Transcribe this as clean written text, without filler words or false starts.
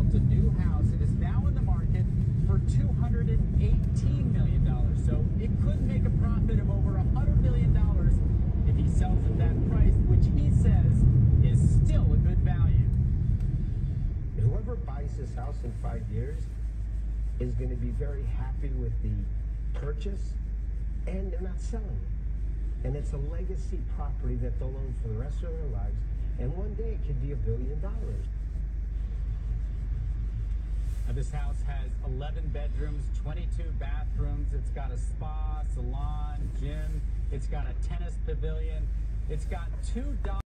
built a new house. It is now in the market for $218 million. So it could make a profit of over $100 million if he sells at that price, which he says is still a good value. Whoever buys this house in 5 years is going to be very happy with the purchase, and they're not selling it. And it's a legacy property that they'll own for the rest of their lives, and one day it could be $1 billion. This house has 11 bedrooms, 22 bathrooms. It's got a spa, salon, gym. It's got a tennis pavilion. It's got 2 dogs.